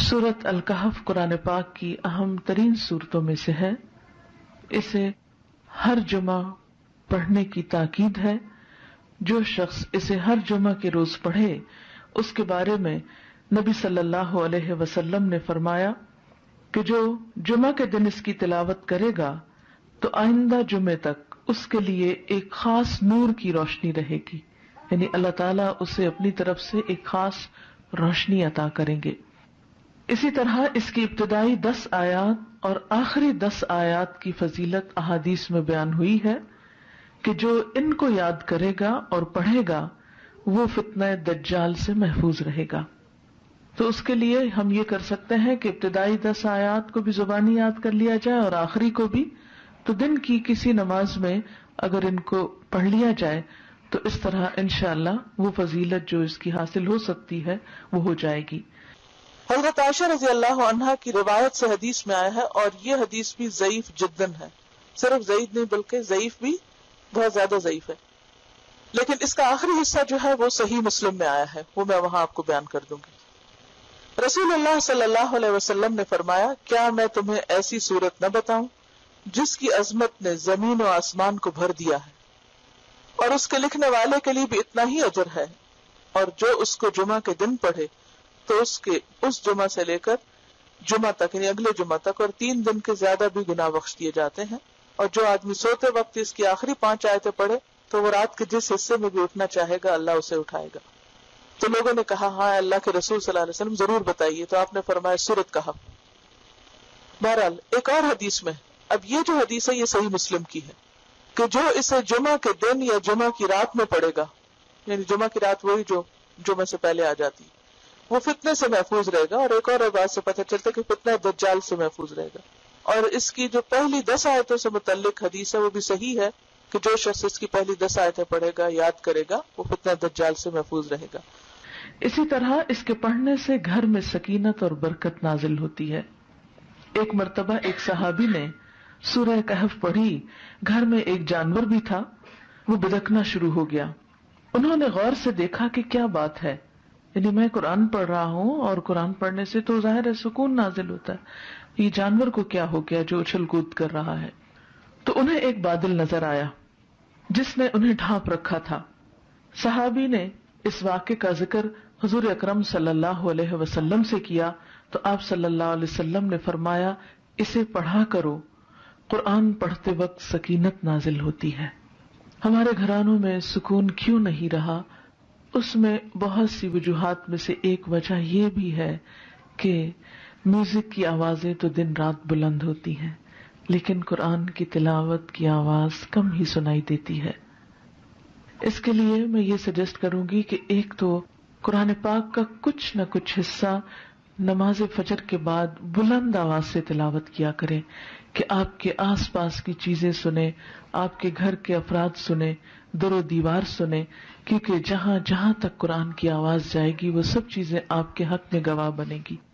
سورۃ الکہف قرآن پاک کی اہم ترین صورتوں میں سے ہے. اسے ہر جمعہ پڑھنے کی تاکید ہے. جو شخص اسے ہر جمعہ کے روز پڑھے اس کے بارے میں نبی صلی اللہ علیہ وسلم نے فرمایا کہ جو جمعہ کے دن اس کی تلاوت کرے گا تو آئندہ جمعے تک اس کے لیے ایک خاص نور کی روشنی رہے گی، یعنی اللہ تعالیٰ اسے اپنی طرف سے ایک خاص روشنی عطا کریں گے. اسی طرح اس کی ابتدائی 10 آیات اور آخری 10 آیات کی فضیلت احادیث میں بیان ہوئی ہے کہ جو ان کو یاد کرے گا اور پڑھے گا وہ فتنہ دجال سے محفوظ رہے گا. تو اس کے لیے ہم یہ کر سکتے ہیں کہ ابتدائی 10 آیات کو بھی زبانی یاد کر لیا جائے اور آخری کو بھی. تو دن کی کسی نماز میں اگر ان کو پڑھ لیا جائے تو اس طرح انشاءاللہ وہ فضیلت جو اس کی حاصل ہو سکتی ہے وہ ہو جائے گی. حضرت عائشہ رضی اللہ عنہا کی روایت سے حدیث میں آیا ہے، اور یہ حدیث بھی ضعیف جداً ہے. صرف ضعیف نہیں بلکہ ضعیف بھی بہت زیادہ ضعیف ہے، لیکن اس کا آخری حصہ جو ہے وہ صحیح مسلم میں آیا ہے، وہ میں وہاں آپ کو بیان کر دوں گی. رسول اللہ صلی اللہ علیہ وسلم نے فرمایا، کیا میں تمہیں ایسی صورت نہ بتاؤں جس کی عظمت نے زمین و آسمان کو بھر دیا ہے، اور اس کے لکھنے والے کے لیے بھی اتنا ہی اجر ہے، اور جو اس کو جمعہ کے دن پڑھے تو اس جمعہ سے لے کر جمعہ تک یعنی اگلے جمعہ تک اور 3 دن کے زیادہ بھی گناہ بخش دیے جاتے ہیں. اور جو آدمی سوتے وقت اس کی آخری 5 آیتیں پڑھے تو وہ رات کے جس حصے میں بھی اٹھنا چاہے گا اللہ اسے اٹھائے گا. تو لوگوں نے کہا ہاں اللہ کے رسول صلی اللہ علیہ وسلم ضرور بتائیے. تو آپ نے فرمایا سورۃ کہف. بہرحال ایک اور حدیث میں، اب یہ جو حدیث ہے یہ صحیح مسلم کی ہے، کہ جو اسے جمعہ کے دن یا جمعہ کی رات میں پڑھے گا، یعنی جمعہ کی رات وہی جو جمعہ سے پہلے آ جاتی، وہ فتنے سے محفوظ رہے گا. اور ایک اور بات سے پتہ چلتا ہے کہ فتنہ دجال سے محفوظ رہے گا. اور اس کی جو پہلی 10 آیتوں سے متعلق حدیث ہے وہ بھی صحیح ہے کہ جو شخص اس کی پہلی 10 آیتیں پڑھے گا، یاد کرے گا، وہ فتنہ دجال سے محفوظ رہے گا. اسی طرح اس کے پڑھنے سے گھر میں سکینت اور برکت نازل ہوتی ہے. ایک مرتبہ ایک صحابی نے سورہ کہف پڑھی. گھر میں ایک جانور بھی تھا، وہ بدکنا شروع ہو گیا. انہوں نے غور سے دیکھا کہ کیا بات ہے، یعنی میں قرآن پڑھ رہا ہوں اور قرآن پڑھنے سے تو ظاہر ہے سکون نازل ہوتا ہے، یہ جانور کو کیا ہو گیا جو اچھل کود کر رہا ہے. تو انہیں ایک بادل نظر آیا جس نے انہیں ڈھانپ رکھا تھا. صحابی نے اس واقعے کا ذکر حضور اکرم صلی اللہ علیہ وسلم سے کیا تو آپ صلی اللہ علیہ وسلم نے فرمایا، اسے پڑھا کرو، قرآن پڑھتے وقت سکینت نازل ہوتی ہے. ہمارے گھرانوں میں سکون کیوں نہیں رہا؟ اس میں بہت سی وجوہات میں سے ایک وجہ یہ بھی ہے کہ میوزک کی آوازیں تو دن رات بلند ہوتی ہیں، لیکن قرآن کی تلاوت کی آواز کم ہی سنائی دیتی ہے. اس کے لیے میں یہ سجیسٹ کروں گی کہ ایک تو قرآن پاک کا کچھ نہ کچھ حصہ نماز فجر کے بعد بلند آواز سے تلاوت کیا کریں، کہ آپ کے آس پاس کی چیزیں سنیں، آپ کے گھر کے افراد سنیں، در و دیوار سنیں، کیونکہ جہاں جہاں تک قرآن کی آواز جائے گی وہ سب چیزیں آپ کے حق میں گواہ بنے گی.